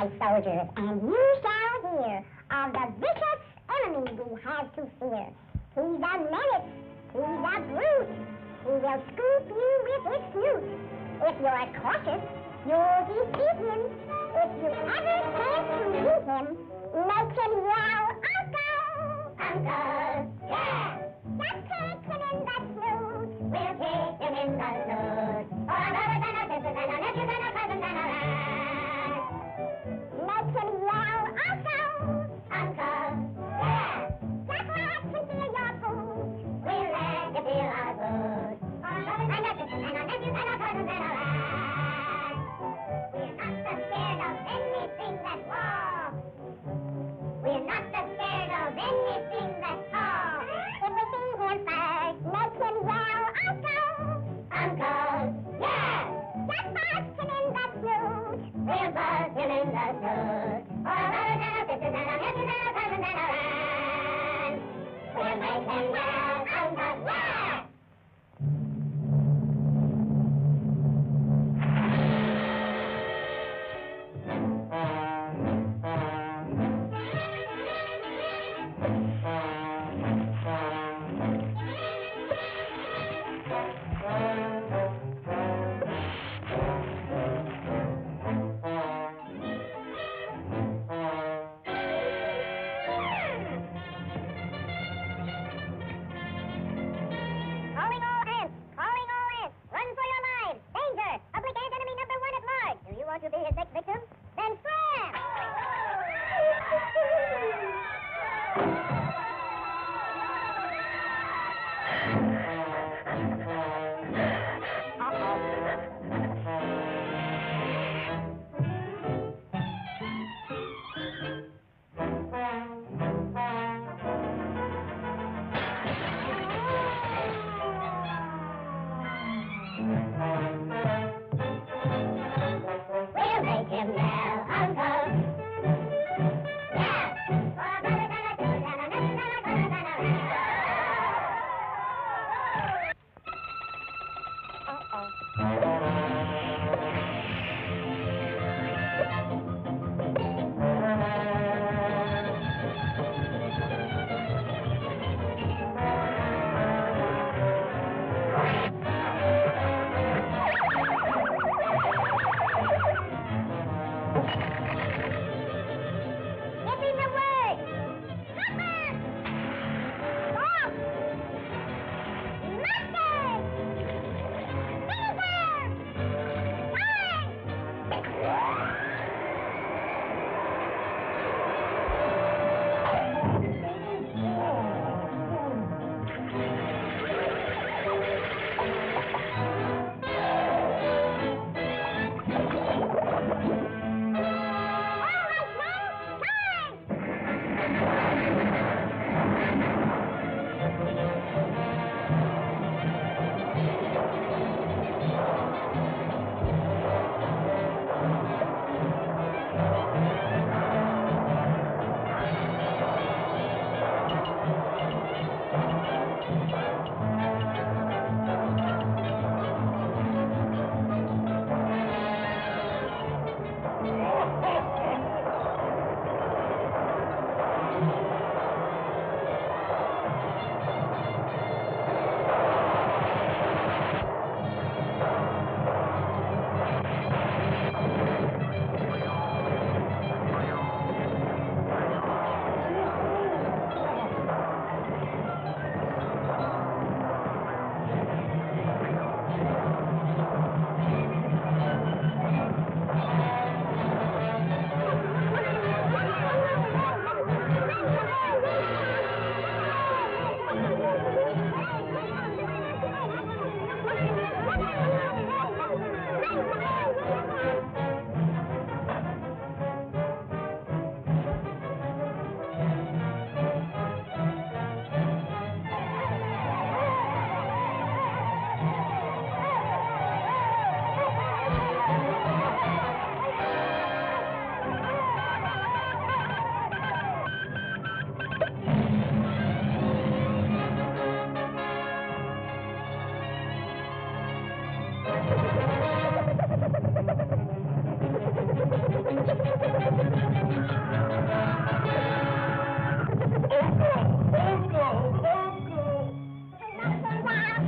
my soldiers, and you shall hear of the vicious enemy we have to fear. He's a menace, he's a brute, he will scoop you with his snoot. If you're cautious, you'll defeat him. If you ever chance to meet him, make him yell, Uncle! Uncle, yeah! Just take him in the snoot. We'll take him in the snoot. For another than a sister than a nephew than a cousin than a rat. Make him yell, Uncle! Uncle, yeah! Just let him feel your food. We'll let you feel our food. For another than a sister than a nephew than a cousin than a rat. We're not so scared of anything that walks. We're not so scared of anything that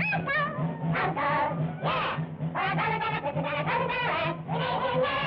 Yeah.